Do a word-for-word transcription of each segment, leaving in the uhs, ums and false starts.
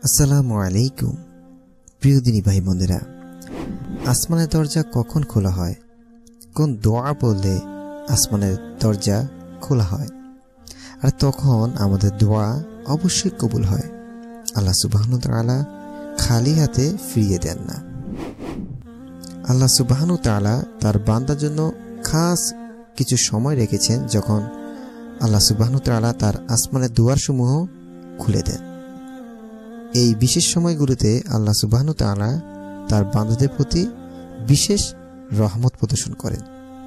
আসসালামু আলাইকুম প্রিয় দিনী ভাই বোনেরা, আসমানের দরজা কখন খোলা হয়? কোন দোয়া বললে আসমানের দরজা খোলা হয়? আর তখন আমাদের দোয়া অবশ্যই কবুল হয়। আল্লাহ সুবহানাহু ওয়া তাআলা খালি হাতে ফিরিয়ে দেন না। আল্লাহ সুবহানাহু ওয়া তাআলা তার বান্দার জন্য খাস কিছু সময় রেখেছেন, যখন আল্লাহ সুবহানাহু ওয়া তাআলা তার আসমানের দুয়ারসমূহ খুলে দেন। এই বিশেষ সময়গুলোতে আল্লাহ সুবহানাহু ওয়া তাআলা তার বান্দাদের প্রতি বিশেষ রহমত প্রদর্শন করেন।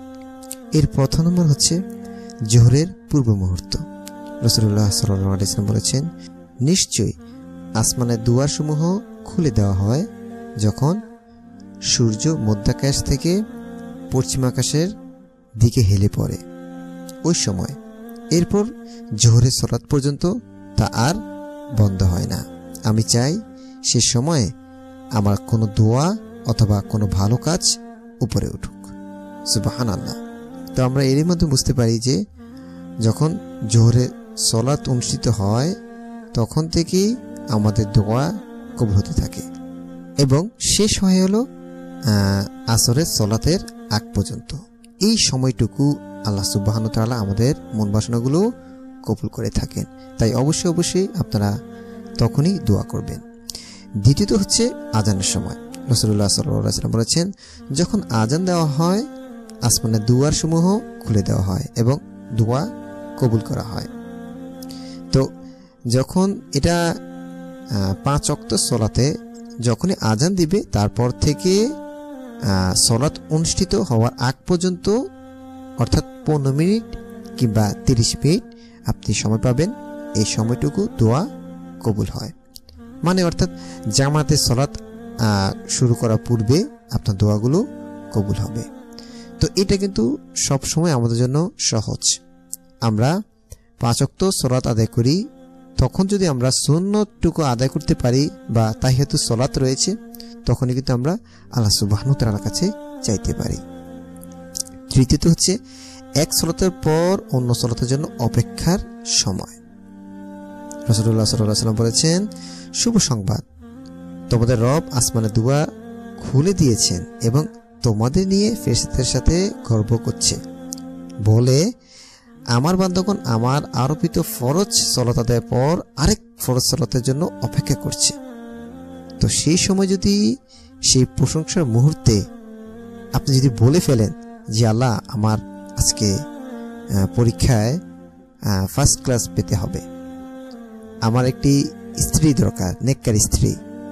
এর প্রথম নম্বর হচ্ছে জোহরের পূর্ব মুহূর্ত। রাসূলুল্লাহ সাল্লাল্লাহু আলাইহি ওয়াসাল্লাম বলেছেন, নিশ্চয়ই আসমানের দুয়ারসমূহ খুলে দেওয়া হয় যখন সূর্য মধ্যাকাশ থেকে পশ্চিমাকাশের দিকে হেলে পড়ে, ওই সময়। এরপর জোহরের সালাত পর্যন্ত তা আর বন্ধ হয় না। আমি চাই সে সময়ে আমার কোনো দোয়া অথবা কোনো ভালো কাজ উপরে উঠুক। সুবহানাল্লাহ। তো আমরা এরই মধ্যে বুঝতে পারি যে যখন জোহরে সালাত অনুষ্ঠিত হয় তখন থেকেই আমাদের দোয়া কবুল হতে থাকে এবং শেষ হয় হলো আসরের সালাতের আগ পর্যন্ত। এই সময়টুকু আল্লাহ সুবহানাহু ওয়া তাআলা আমাদের মন বাসনাগুলো কবুল করে থাকেন। তাই অবশ্যই অবশ্যই আপনারা তখনই দোয়া করবেন। দ্বিতীয়ত হচ্ছে আজানের সময়। রাসূলুল্লাহ সাল্লাল্লাহু আলাইহি ওয়াসাল্লাম বলেছেন, যখন আজান দেওয়া হয় আসমানের দুয়ারসমূহ খুলে দেওয়া হয় এবং দোয়া কবুল করা হয়। তো যখন এটা পাঁচ ওয়াক্ত সালাতে যখনই আজান দিবে তারপর থেকে সালাত অনুষ্ঠিত হওয়ার আগ পর্যন্ত, অর্থাৎ পনেরো মিনিট কিংবা তিরিশ মিনিট আপনি সময় পাবেন। এই সময়টুকু দোয়া কবুল হয়, মানে অর্থাৎ জামাতের সালাত শুরু করার পূর্বে আপনার দোয়াগুলো কবুল হবে। তো এটা কিন্তু সব সময় আমাদের জন্য সহজ। আমরা পাঁচ ওয়াক্ত সালাত আদায় করি, তখন যদি আমরা সুন্নতটুকু আদায় করতে পারি বা তাহিয়াতুস সালাত রয়েছে, তখনই কিন্তু আমরা আল্লাহ সুবহানাহু ওয়া তাআলার কাছে চাইতে পারি। তৃতীয়ত হচ্ছে এক সালাতের পর অন্য সালাতের জন্য অপেক্ষার সময়। রাসূলুল্লাহ সাল্লাল্লাহু আলাইহি ওয়াসাল্লাম বলেছেন, শুভ সংবাদ, তোমাদের রব আসমানের দুয়া খুলে দিয়েছেন এবং তোমাদের নিয়ে ফেরেশতাদের সাথে গর্ব করছে, বলে আমার বান্দাগণ আমার আরোপিত ফরজ সালাত আদায়ের পর আরেক ফরজ সালাতের জন্য অপেক্ষা করছে। তো সেই সময় যদি সেই প্রশংসার মুহূর্তে আপনি যদি বলে ফেলেন যে আল্লাহ আমার আজকে পরীক্ষায় ফার্স্ট ক্লাস পেতে হবে, আমার একটি স্ত্রী দরকার, নেককার স্ত্রী,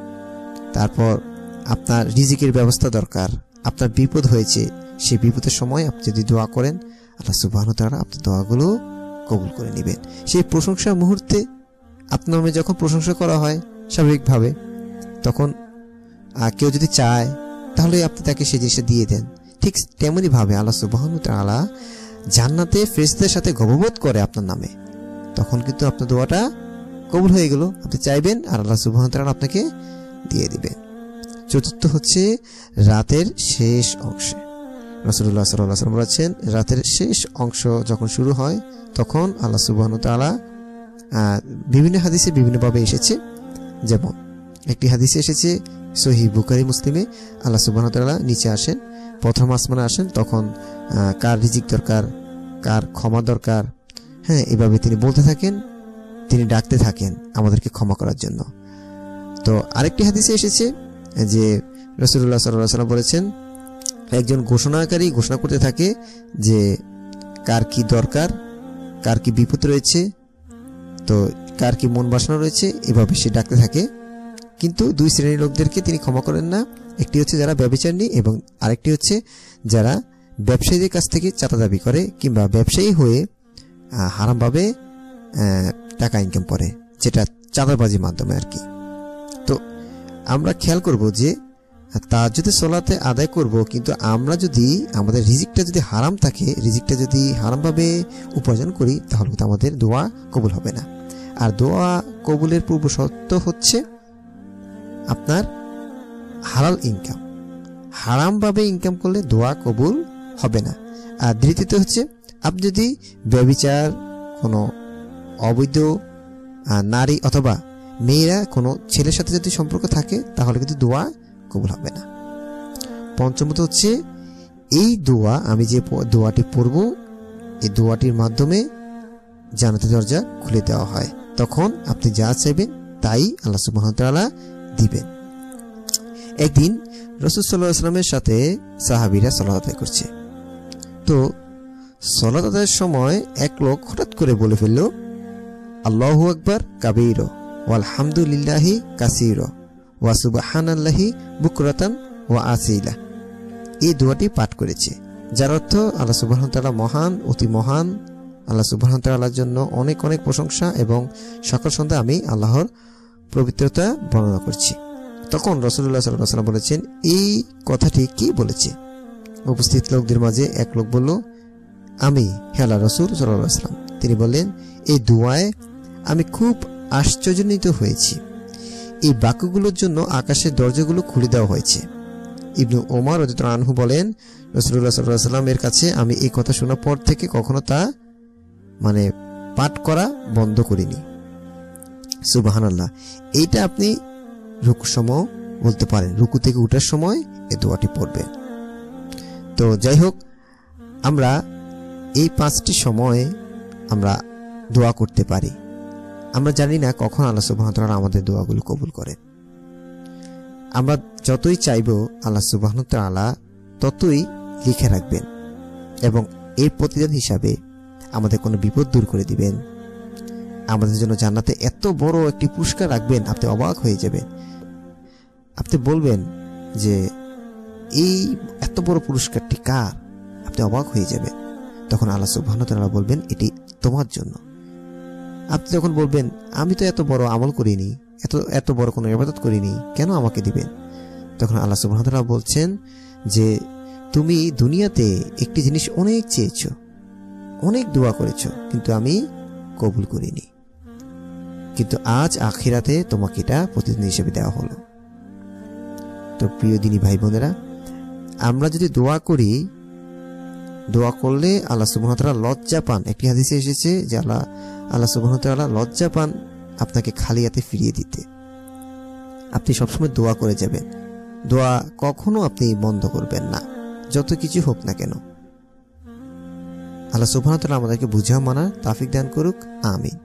তারপর আপনার রিজিকের ব্যবস্থা দরকার, আপনার বিপদ হয়েছে, সেই বিপদের সময় আপনি যদি দোয়া করেন আল্লাহ সুবহানাহু ওয়া তাআলা আপনার দোয়াগুলো কবুল করে নেবেন। সেই প্রশংসার মুহূর্তে আপনার নামে যখন প্রশংসা করা হয় স্বাভাবিকভাবে, তখন কেউ যদি চায় তাহলে আপনি তাকে সেই জিনিসটা দিয়ে দেন। ঠিক তেমনই ভাবে আল্লাহ সুবহানাহু ওয়া তাআলা জান্নাতে ফেরেশতাদের সাথে গর্ববোধ করে আপনার নামে, তখন কিন্তু আপনার দোয়াটা কবুল হয়ে গেল। আপনি চাইবেন আর আল্লাহ সুবহানাহু ওয়া তাআলা আপনাকে দিয়ে দিবেন। চতুর্থ হচ্ছে রাতের শেষ অংশে। রাসূলুল্লাহ সাল্লাল্লাহু আলাইহি ওয়াসাল্লাম বলেছেন, রাতের শেষ অংশ যখন শুরু হয় তখন আল্লাহ সুবহানাহু ওয়া তাআলা বিভিন্ন হাদিসে বিভিন্নভাবে এসেছে। যেমন একটি হাদিসে এসেছে সহিহ বুখারী মুসলিমে, আল্লাহ সুবহানাহু ওয়া তাআলা নিচে আসেন, প্রথম আসমানে আসেন, তখন কার রিজিক দরকার, কার ক্ষমা দরকার, হ্যাঁ এভাবে তিনি বলতে থাকেন, তিনি ডাকতে থাকেন আমাদেরকে ক্ষমা করার জন্য। তো আরেকটি হাদিসে এসেছে যে রাসূলুল্লাহ সাল্লাল্লাহু আলাইহি ওয়াসাল্লাম বলেছেন, একজন ঘোষণাকারী ঘোষণা করতে থাকে যে কার কি দরকার, কার কি বিপদ রয়েছে, তো কার কি মন বাসনা রয়েছে, এভাবে সে ডাকতে থাকে। কিন্তু দুই শ্রেণীর লোকদেরকে তিনি ক্ষমা করেন না। একটি হচ্ছে যারা ব্যভিচারী এবং আরেকটি হচ্ছে যারা ব্যবসায়ীদের কাছ থেকে চাঁদা দাবি করে কিংবা ব্যবসায়ী হয়ে হারামভাবে টাকা ইনকাম করে, যেটা চাঁদাবাজির মাধ্যমে আর কি। তো আমরা খেয়াল করব যে তাহাজ্জুদের সালাতে আদায় করব, কিন্তু আমরা যদি আমাদের রিজিকটা যদি হারাম থাকে, রিজিকটা যদি হারামভাবে উপার্জন করি, তাহলে কিন্তু আমাদের দোয়া কবুল হবে না। আর দোয়া কবুলের পূর্ব শর্ত হচ্ছে আপনার হালাল ইনকাম। হারামভাবে ইনকাম করলে দোয়া কবুল হবে না। আর দ্বিতীয়ত হচ্ছে আপনি যদি ব্যভিচার, কোনো অবৈধ নারী অথবা মেয়েরা কোনো ছেলের সাথে যদি সম্পর্ক থাকে তাহলে কিন্তু দোয়া কবুল হবে না। পঞ্চমত হচ্ছে এই দোয়া, আমি যে দোয়াটি পড়ব এই দোয়াটির মাধ্যমে জান্নাতের দরজা খুলে দেওয়া হয়। তখন আপনি যা চাইবেন তাই আল্লাহ সুবহানাহু ওয়া তাআলা দিবেন। একদিন রাসূল সাল্লাল্লাহু আলাইহি ওয়াসাল্লামের সাথে সাহাবীরা সালাত আদায় করছে। তো সালাত আদায়ের সময় এক লোক হঠাৎ করে বলে ফেলল, আল্লাহু আকবার কাবীরা ওয়ালহামদুলিল্লাহি কাসীরা ওয়া সুবহানাল্লাহি বুকরাতান ওয়া আসীলা। এই দোয়াটি পাঠ করেছে, যার অর্থ আল্লাহ সুবহানাহু ওয়া তাআলা মহান, অতি মহান। আল্লাহ সুবহানাহু ওয়া তাআলার জন্য অনেক অনেক প্রশংসা এবং সকাল সন্ধ্যা আমি আল্লাহর পবিত্রতা বর্ণনা করছি। তখন রাসূলুল্লাহ সাল্লাল্লাহু আলাইহি ওয়াসাল্লাম বলেছেন, এই কথাটি কি বলেছে? উপস্থিত লোকদের মাঝে এক লোক বলল, আমি হে আল্লাহর রাসূল সাল্লাল্লাহু আলাইহি ওয়াসাল্লাম। তিনি বললেন, এই দোয়ায় আমি খুব আশ্চর্যান্বিত হয়েছি। এই বাক্যগুলোর জন্য আকাশের দরজাগুলো খুলে দেওয়া হয়েছে। ইবনু ওমর রাদিয়াল্লাহু আনহু বলেন, রাসূলুল্লাহ সাল্লাল্লাহু আলাইহি ওয়াসাল্লাম এর কাছে আমি এই কথা শোনার পর থেকে কখনো তা মানে পাঠ করা বন্ধ করিনি। সুবহানাল্লাহ। এইটা আপনি রুকুর সময় বলতে পারেন, রুকু থেকে ওঠার সময় এই দোয়াটি পড়বেন। তো যাই হোক, আমরা এই পাঁচটি সময়ে আমরা দোয়া করতে পারি। আমরা জানি না কখন আল্লাহ সুবহানাহু ওয়া তাআলা আমাদের দোয়াগুলো কবুল করেন। আমরা যতই চাইব আল্লাহ সুবহানাহু ওয়া তাআলা ততই লিখে রাখবেন এবং এর প্রতিদান হিসাবে আমাদের কোনো বিপদ দূর করে দিবেন। আমাদের জন্য জান্নাতে এত বড় একটি পুরস্কার রাখবেন, আপনি অবাক হয়ে যাবেন। আপনি বলবেন যে এই এত বড় পুরস্কারটি কার? আপনি অবাক হয়ে যাবেন। তখন আল্লাহ সুবহানাহু ওয়া তাআলা বলবেন, এটি তোমার জন্য। আপনি যখন বলবেন, আমি তো এত বড় আমল করিনি, এত এত বড় কোনো ইবাদত করিনি, কেন আমাকে দিবেন? তখন আল্লাহ সুবহানাহু ওয়া তাআলা বলছেন যে তুমি দুনিয়াতে একটি জিনিস অনেক চেয়েছো, অনেক দোয়া করেছো, কিন্তু আমি কবুল করিনি, কিন্তু আজ আখিরাতে তোমাকে এটা প্রতিদিন হিসেবে দেওয়া হলো। তো প্রিয় দিনী ভাই বোনেরা, আমরা যদি দোয়া করি, দোয়া করলে আল্লাহ সুবহানাহু ওয়া তাআলা লজ্জা পান। একটি হাদিসে এসেছে যে আল্লাহ আল্লাহ সুবহানাহু ওয়া তাআলা লজ্জা পান আপনাকে খালি হাতে ফিরিয়ে দিতে। আপনি সবসময় দোয়া করে যাবেন, দোয়া কখনো আপনি বন্ধ করবেন না, যত কিছু হোক না কেন। আল্লাহ সুবহানাহু ওয়া তাআলা আমাদেরকে বুঝা মানার তৌফিক দান করুক, আমিন।